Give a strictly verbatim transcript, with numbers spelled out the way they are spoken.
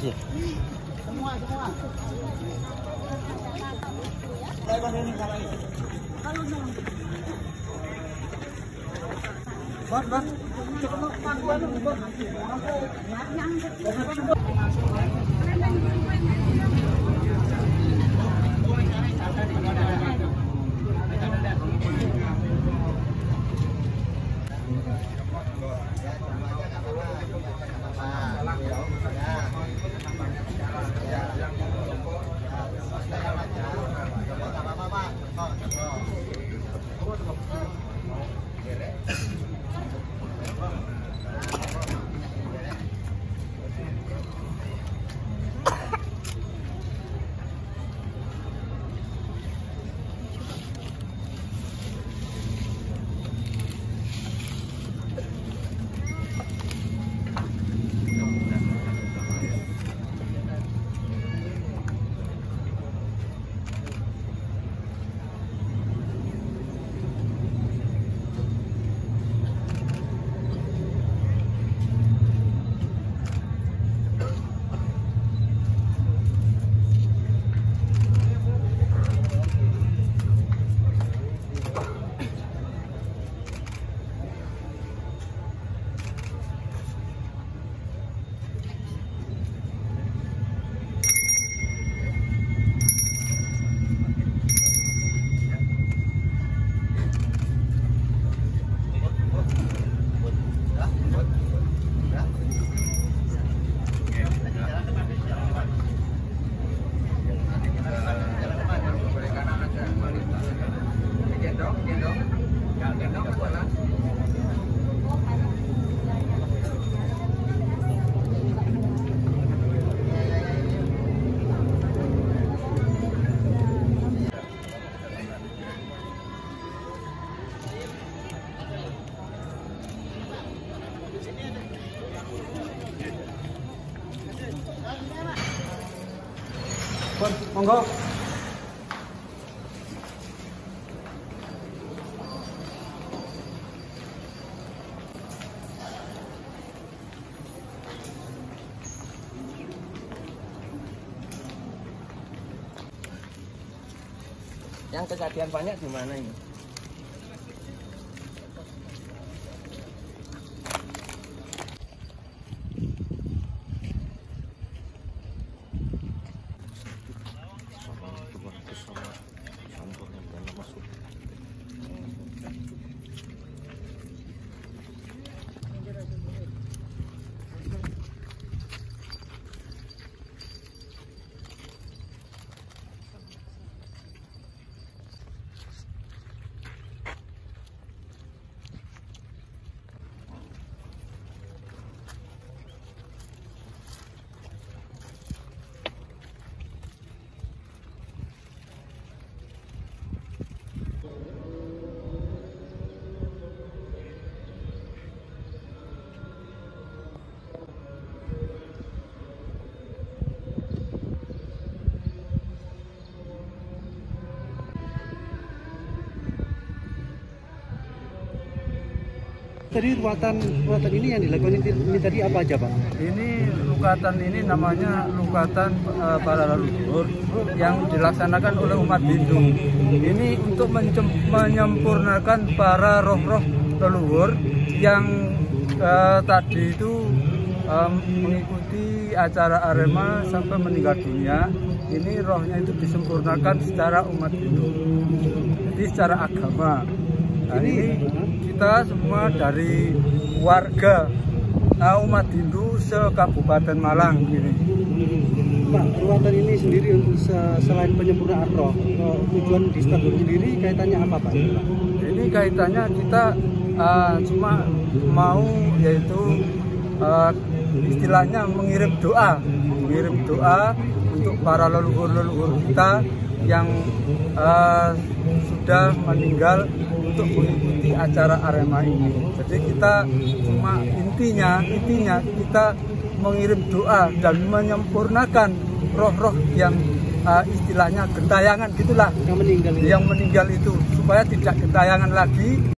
Iya. Semua, semua. Bos, bos. Cukup panduan, bos. Monggo. Yang kejadian banyak di mana ini? Tadi ruatan ruatan ini yang dilakukan ini tadi apa aja, Pak? Ini lukatan ini namanya lukatan uh, para leluhur yang dilaksanakan oleh umat Hindu. Ini untuk menyempurnakan para roh-roh leluhur yang uh, tadi itu um, mengikuti acara Arema sampai meninggal dunia. Ini rohnya itu disempurnakan secara umat Hindu, jadi secara agama. Nah, ini kita semua dari warga uh, umat Hindu se-Kabupaten Malang ini. Pak, ruatan ini sendiri untuk selain penyempurnaan roh, tujuan di stadion sendiri kaitannya apa, Pak? Ini kaitannya kita uh, cuma mau yaitu uh, istilahnya mengirim doa, mengirim doa untuk para leluhur-leluhur kita yang uh, sudah meninggal untuk mengikuti acara Arema ini. Jadi kita cuma intinya intinya kita mengirim doa dan menyempurnakan roh-roh yang uh, istilahnya gentayangan gitulah yang meninggal yang meninggal itu supaya tidak gentayangan lagi.